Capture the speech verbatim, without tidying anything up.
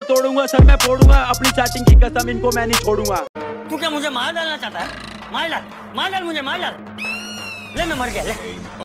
तोड़ूंगा sir मैं फोड़ूंगा अपनी chatting की कसम इनको मैं नहीं छोड़ूंगा। तू क्या मुझे मार डालना चाहता है? मार डाल, मार डाल मुझे, मार डाल। ले मैं मर गया ले।